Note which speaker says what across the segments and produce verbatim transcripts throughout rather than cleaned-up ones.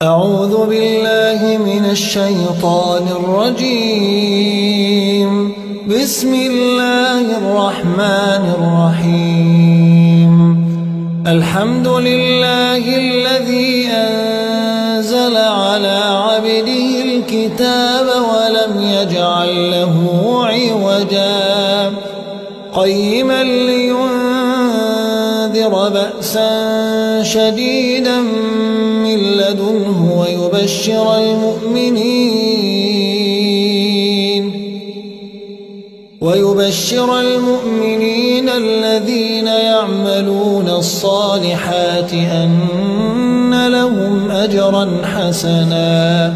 Speaker 1: أعوذ بالله من الشيطان الرجيم. بسم الله الرحمن الرحيم. الحمد لله الذي أنزل على عبده الكتاب ولم يجعل له عوجا قيما لينذر بأسا شديدا من لدنه ويبشر المؤمنين ويبشر المؤمنين الذين يعملون الصالحات أن لهم أجرا حسنا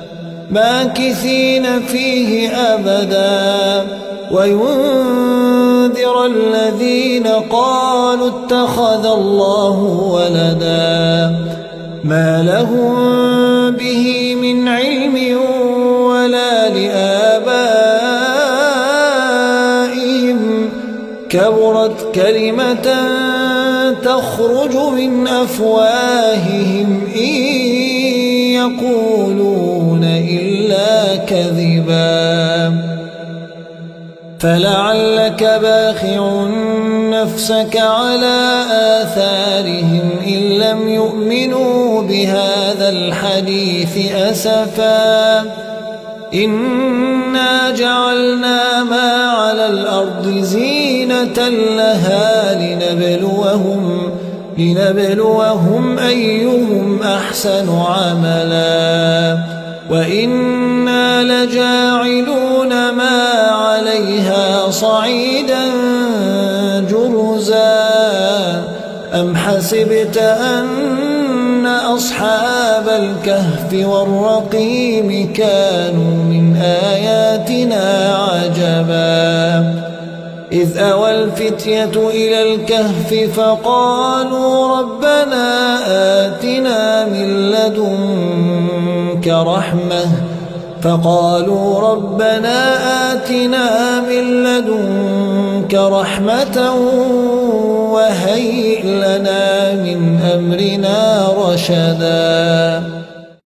Speaker 1: ماكثين فيه أبدا وينذر الذين قالوا اتخذ الله ولدا ما لهم به من علم ولا لآبائهم كبرت كلمة تخرج من أفواههم إن يقولون إلا كذبا فلعلك باخع نفسك على آثارهم إن لم يؤمنوا بهذا الحديث أسفا إنا جعلنا ما على الأرض زينة لها لنبلوهم لنبلوهم أيهم أحسن عملا وإنا لجاعلون ما عليها صعيدا جرزا أم حسبت أن أصحاب الكهف والرقيم كانوا من آياتنا عجبا إذ أوى الفتية إلى الكهف فقالوا ربنا آتنا من لدنك رحمة فقالوا ربنا آتنا من لدنك رحمة وهيئ لنا من أمرنا رشدا